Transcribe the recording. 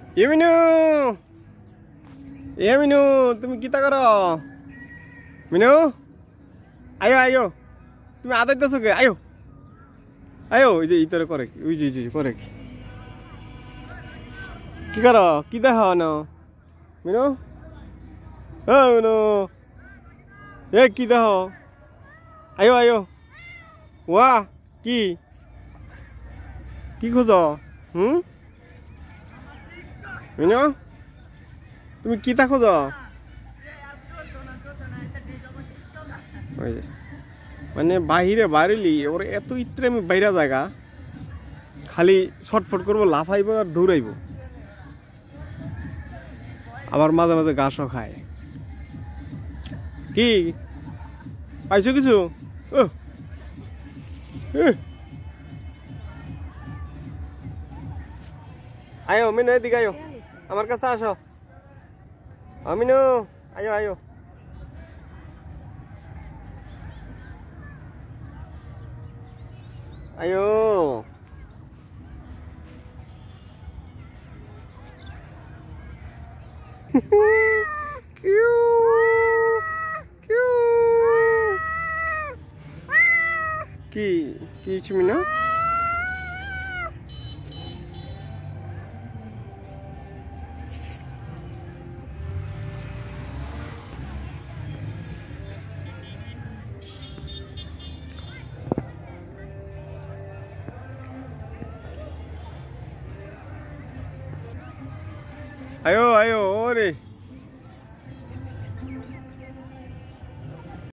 মিনু মিনু তুমি কিতা করো মিনু আয়ো আয়ো তুমি আদার দেছো কে আয়ো আয়ো ওই যে ইতরে করে কি ওই যে করে কি করো কি দেখো না মিনু মিনু কি দেখো আয়ো আয়ো ওয়া কি কি খোঁজ মিনু তুমি কিতা খোঁজ মানে বাহিরে বাড়িলি ওর এত ইত্রে আমি বাইরা জায়গা খালি ছটফট করবো লাফাইব আর দৌড়াইব আবার মাঝে মাঝে ঘাসও খায় কি পাইছো কিছু আয়ো মিনু এদিকে আয়ো আমার কাছে আসো মিনু আয়ো আয়ো আয়ো কি কি মিনু ayo ayo ore